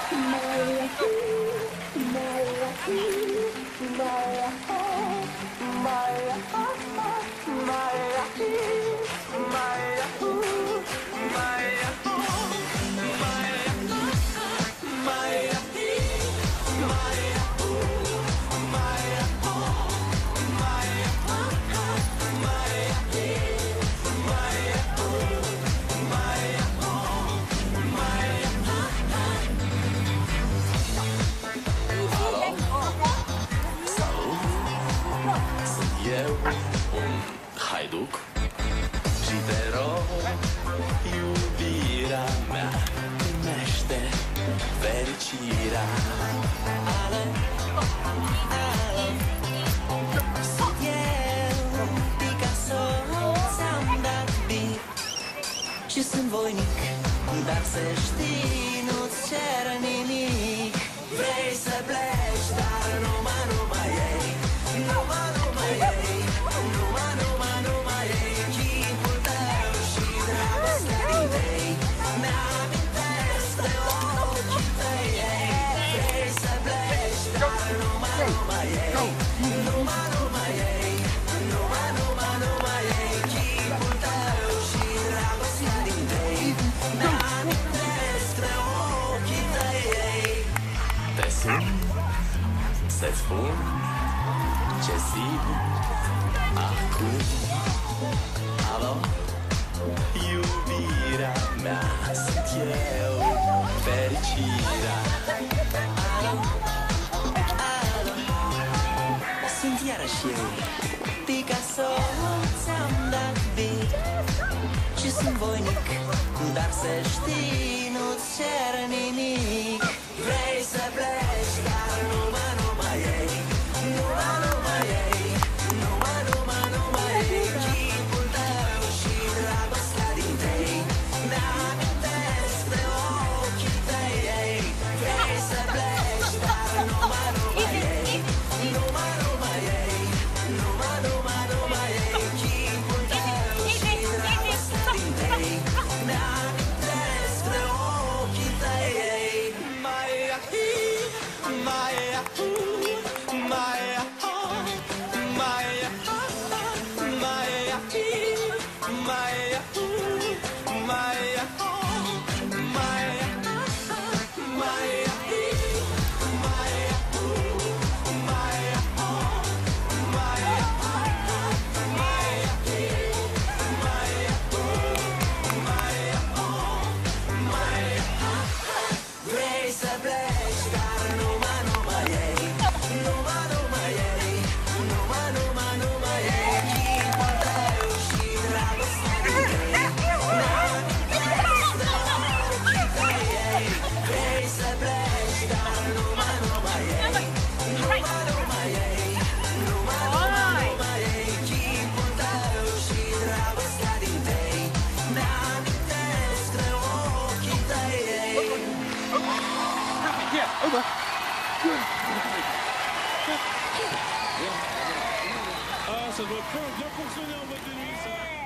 haiduc și te rog, iubirea mea, primește fericirea. Alo, alo, sunt eu, Picasso, ți-am dat beat și sunt voinic, dar să știi, nu-ți cer nimic. Vrei să pleci, dar numai ei, numai ei. Să-ți spun ce simt acum. Alo, iubirea mea, sunt eu, fericirea. Alo, alo, sunt iarăși eu, Picasso, ți-am dat beat și sunt voinic, dar să știi, nu-ți cer nimic. Vrei să pleci, dar numai ei, numai ei, numai ei. Chipul tău și dragostea din tei mi-amintesc de ochii tăi. Vrei să pleci, dar numai ei, numai ei, numai ei. Chipul tău și dragostea din tei mi-amintesc de ochii tăi. Over. Ah, ça doit pas bien fonctionner en boîte de nuit, ça.